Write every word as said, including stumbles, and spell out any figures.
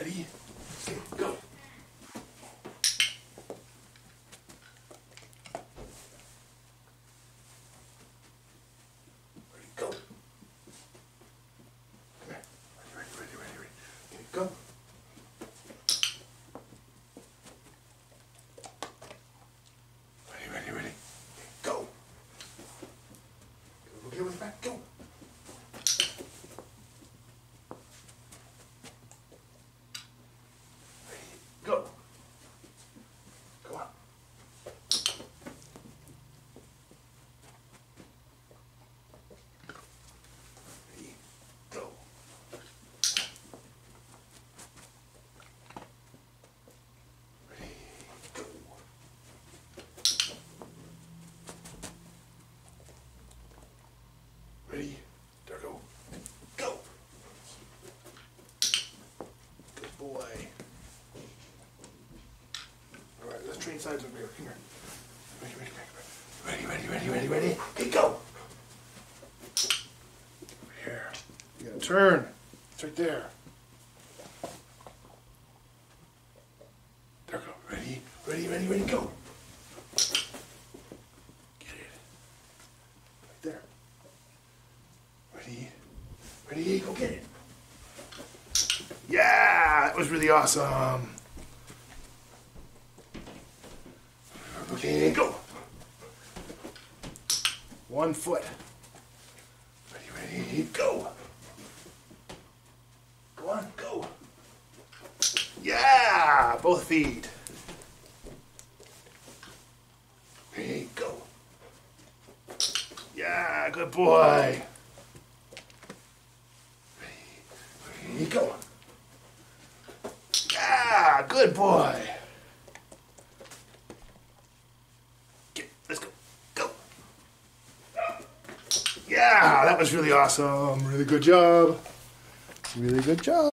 Ready? Okay, go. Ready, go. Come here. Ready, ready, ready, ready, ready. Okay, go. Ready, ready, ready. Okay, go. Okay, with back, go. Go. Go on. Ready, go. Ready, go. Ready, there go. Go. Good boy. All right, let's train sides over here. Come here. Ready, ready, ready, ready, ready, ready, ready, ready. Okay, go. Over here. You gotta turn. It's right there. There we go. Ready, ready, ready, ready, go. Get it. Right there. Ready, ready, go get it. Yeah, that was really awesome. Okay, go. One foot. Ready, ready, go. Go on, go. Yeah, both feet. Ready, go. Yeah, good boy. Ready, ready, go. Yeah, good boy. Let's go. Go. Yeah, that was really awesome. Really good job. Really good job.